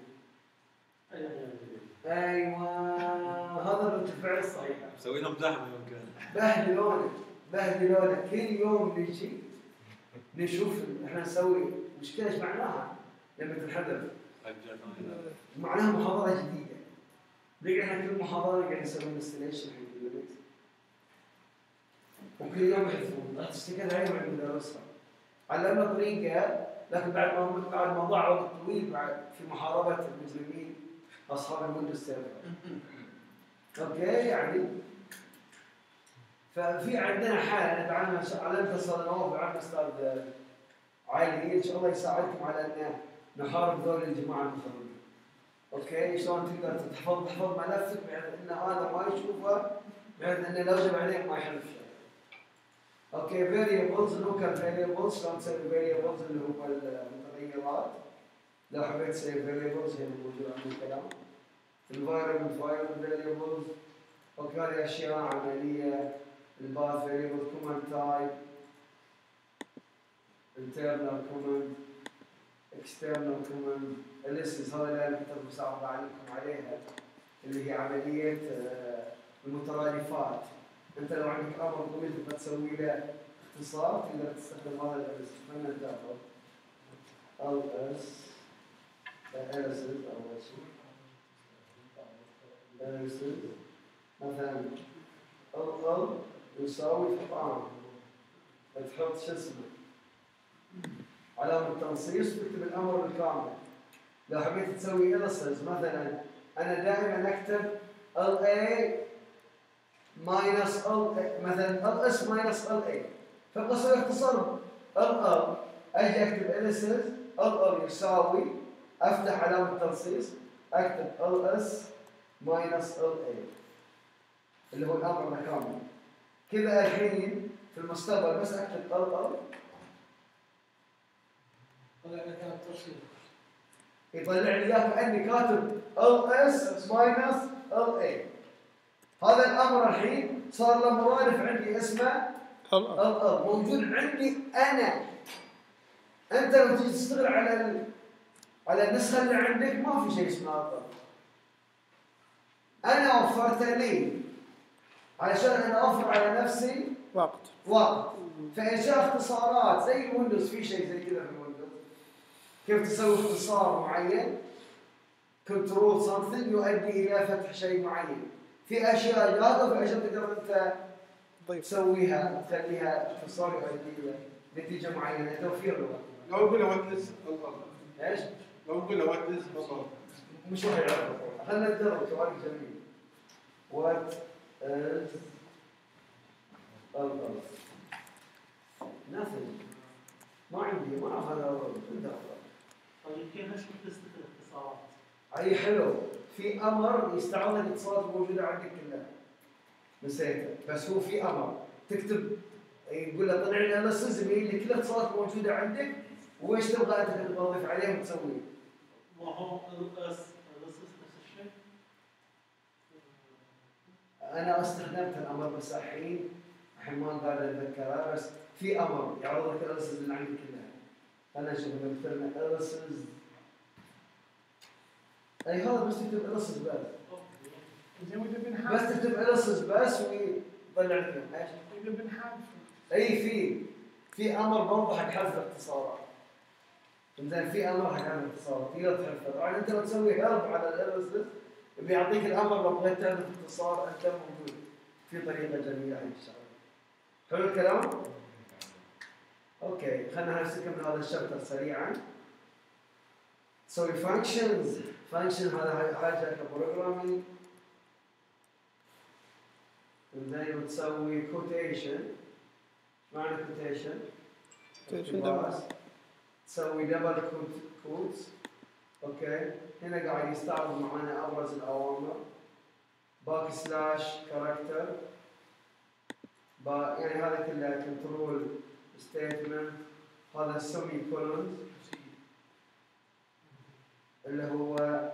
ايوه هذا رد الفعل الصحيح. مسوي لهم زحمه يمكن. بهدلونا كل يوم نجي نشوف احنا نسوي مشكله ايش معناها لما تنحذف. معناها محاضره جديده. بقى احنا كل محاضره قاعد نسوي انستليشن حق اللينكس. وكل يوم يحذفون، راح تشتغل عليهم عند مدرسها. علمنا طريقه، لكن بعد ما ضاع وقت طويل بعد في محاربه المجرمين اصحاب الويندوز سيرفر. اوكي يعني ففي عندنا حاله علمت استاذ نواف وعلمت استاذ علي ان شاء الله يساعدكم على ان نحارب ذول الجماعه المخربين. اوكي شلون تقدر تحفظ ملفك بحيث ان هذا ما يشوفه، بحيث انه لو جاب عليك ما يحذف شيء. اوكي variables local variables شلون تسوي variables اللي هو المتغيرات. لو حبيت تسوي variables هنا موجود عندي الكلام. environment variables. اوكي هذه اشياء عمليه. الباث variable command type internal command external command الاسس هذا اللي انا كنت مساعد عليكم عليها اللي هي عمليه المترادفات. انت لو عندك امر طويل تبغى تسوي له اختصار تقدر تستخدم هذا الالس. خلينا نتابع الس الس اول شيء الس مثلا ال يساوي فقام تحط شو اسمه علامة تنصيص وتكتب الامر بالكامل. لو حبيت تسوي السز مثلا انا دائما اكتب ال A ماينس ال مثلا ال اس ماينس ال A فبسوي اختصار ال اجي اكتب السز ال يساوي افتح علامة تنصيص اكتب ال اس ماينس ال A اللي هو الامر الكامل. كذا الحين في المستقبل بس اكتب ال يطلع لي اياه كاني كاتب ال اس ماينس ال A. هذا الامر الحين صار له مرادف عندي اسمه ال موجود عندي انا. انت لو تيجي تشتغل على النسخه اللي عندك ما في شيء اسمه ال. انا وفرت لي علشان انا اوفر على نفسي وقت. فانشاء اختصارات زي الويندوز في شيء زي كذا في الويندوز. كيف تسوي اختصار معين كنترول سمثينج يؤدي الى فتح شيء معين. في اشياء جاهزه وفي اشياء تقدر انت ضيف. تسويها تخليها اختصار يؤدي نتيجه معينه، توفير لغه. لو اقول له واتز غلط. ايش؟ لو اقول له واتز غلط. مش راح يعرف. خلينا نجرب سؤال جميل. وات از غلط. nothing. ما عندي، ما اعرف هذا غلط. طيب كيف نشوف لستة الاختصارات؟ اي حلو. في امر يستعرض الاتصالات الموجوده عندك كلها. نسيته، بس هو في امر تكتب يقول له طلع لي اناليسيس يبين لي كل الاتصالات الموجوده عندك وايش تبغى انت تضيف عليهم وتسويه. ما هو الاس نفس الشيء؟ انا استخدمت الامر بس الحين ما قاعد اتذكره، بس في امر يعرض لك الاناليسيس اللي عندك كلها. خلينا نشوف نكتب لنا اناليسيس. اي هذا بس تكتب اناليسيس بس. زين واذا بنحاول بس تكتب اناليسيس بس ويطلع لك ايش؟ اذا بنحاول اي في امر برضه حق حذف الاختصارات. زين في امر حق حذف الاختصارات تقدر تحذفه. طبعا انت لو تسوي هيلب على الاناليسيس بيعطيك الامر لو بغيت تحذف اختصار انت موجود في طريقه جميله حق الشغله. حلو الكلام؟ اوكي خلينا نستكمل هذا الشابتر سريعا. تسوي فانكشنز. فانكشن هذا حاجه كبروجرامينج. زين وتسوي كوتيشن. معنى كوتيشن؟ تسوي دبل كوتس. اوكي هنا قاعد يستعرض معنا ابرز الاوامر. باك سلاش كاركتر. يعني هذا كله كنترول ستيتمنت. هذا السيمي كولونز اللي هو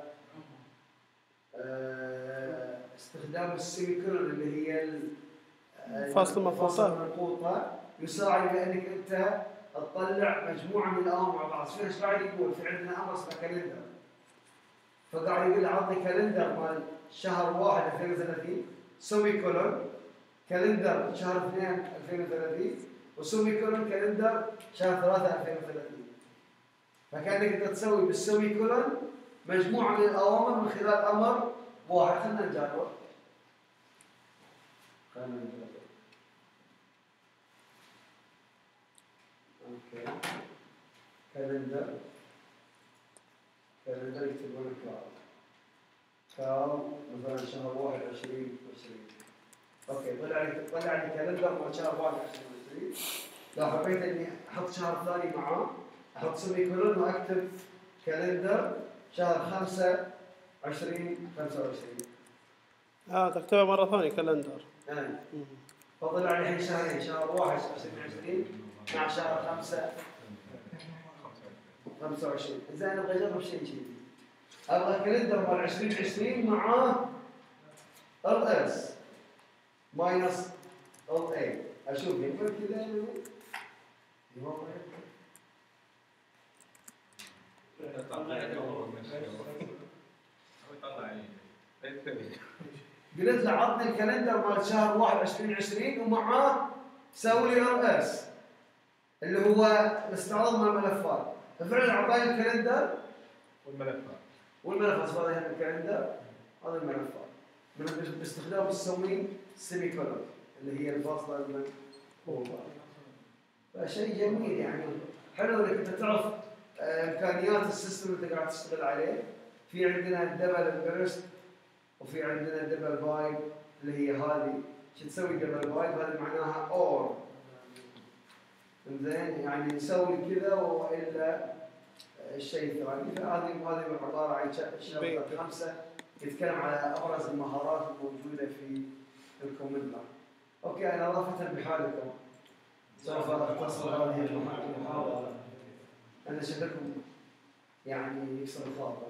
استخدام السيمي كولون اللي هي فاصل مخطوطة يساعد بانك انت تطلع مجموعه من الاوامر مع بعض. ايش قاعد يقول؟ في عندنا امر اسمه كالندر. فقاعد يقول اعطني كالندر مال شهر 1 2030 سيمي كولون كالندر شهر 2 2030 وسيمي كولون كالندر شهر 3 2030. فكانك انت تسوي بالسيمي كولون مجموعه من الاوامر من خلال امر واحد. خلينا نجرب. اوكي كالندر يكتبون كال مثلا شهر 1 2020. اوكي طلع لي كالندر مال شهر 1 2020. لو حبيت اني احط شهر ثاني معاه احط سيمي كولون واكتب كالندر شهر 5 2025. تكتبها مرة ثانية كالندر. فطلع لي الحين شهرين. شهر 1 2020 مع شهر 5 25. زين ابغى اجرب شيء جديد. ابغى كالندر مال 2020 معاه ال اس ماينس ال اي. اشوف يمكن كذا قلت له عطني الكالندر مال شهر 1 2020 ومعاه سوي لي ال اس اللي هو الاستعراض مال الملفات. ففعلا اعطاني الكالندر والملفات. هذا الكالندر هذا الملفات باستخدام السوي سيمي كولون اللي هي الفاصله المنقوطه. فشيء جميل يعني. حلو انك انت تعرف امكانيات السيستم اللي انت قاعد تشتغل عليه. في عندنا الدبل بيرست وفي عندنا الدبل بايب اللي هي هذه. شو تسوي دبل بايب؟ هذه معناها اور. زين يعني نسوي كذا والا الشيء الثاني. فهذه عباره عن شابتر 5 يتكلم على ابرز المهارات الموجوده في الكوماند لاين. اوكي انا رافة بحالكم سوف اختصر هذه المحاضره. انا شكلكم يعني يكسر الخاطر.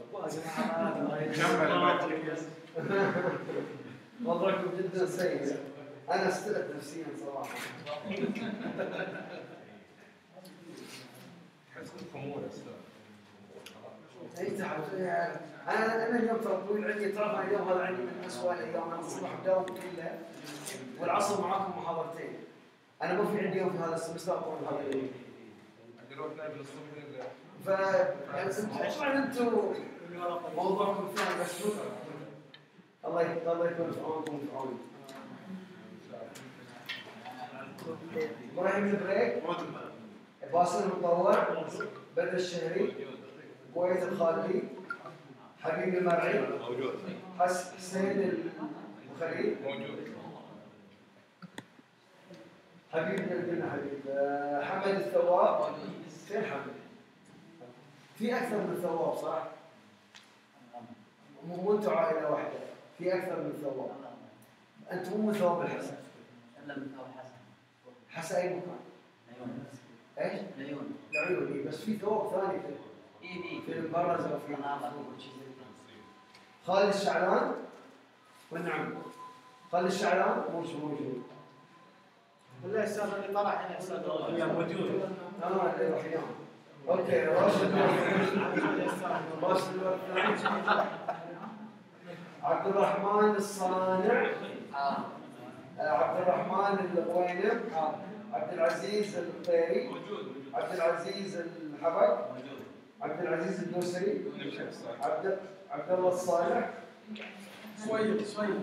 وضعكم جدا سيء. انا استلت نفسيا صراحه. اي تعب. انا اليوم ترى طويل عندي. تعرف انا اليوم هذا عندي من اسوء الايام. انا الصبح بداوم كله والعصر معاكم محاضرتين. انا ما في عندي يوم في هذا السمستر طول هذا اليوم. طبعا انتم موضوعكم ثاني بس الله يكون في عونكم وفي عوني. ابراهيم البريك، موجود. باسل المطوع، بدر الشهري، بويت الخالدي، حبيب المرعي، موجود. حسين الخليل، موجود. حبيب قلنا حبيب، حمد الثواب، فين حمد؟ في أكثر من ثواب صح؟ مو أنتم عائلة واحدة، في أكثر من ثواب. أنتم مو من ثواب الحسن. الا من ثواب حسن. حسن أي مكان؟ العيون. إيش؟ العيون. العيون إيه، بس في ثواب ثاني في المبرز وفي خالد الشعلان والنعم. خالد الشعلان مش موجود. ولا الأستاذ اللي طلع هنا أستاذ موجود. اللي راح ينام. اوكي راشد عبد الرحمن الصانع، عبد الرحمن الغوينم، عبد العزيز القيري، عبد العزيز الحبك، عبد العزيز الدوسري، عبد الله الصالح، صويب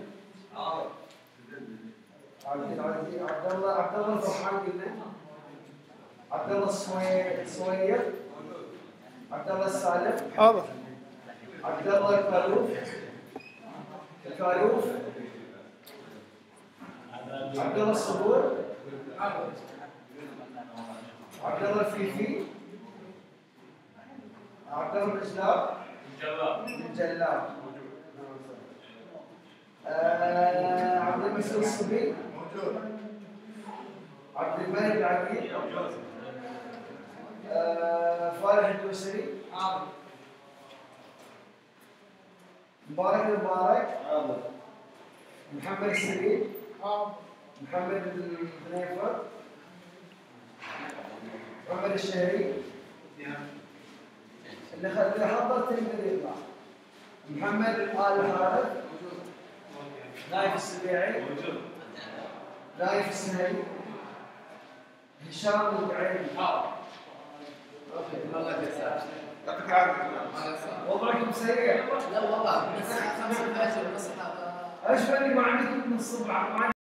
عبد العزيز عبد الله الفرحان قلنا، عبد الله الصويب، عبد الله السالم، حاضر. عبد الله الكالوف، عبد الله الصبور، عبد الله الفيفي، عبد الله الجلاب، الجلاب، عبد المسيح الصبي، عبد الملك العقيل، فالح الدوسري، مبارك المبارك، محمد السليم، محمد البنيفر، محمد الشهري، اللي حضرت يقدر يطلع، محمد آل حارث، نايف السبيعي، نايف السهيل، هشام البعيري. اوكي يعطيك العافيه. وضعكم سيء. لا والله من الساعه 5 الفجر بس ايش بني ما عندكم من الصبح؟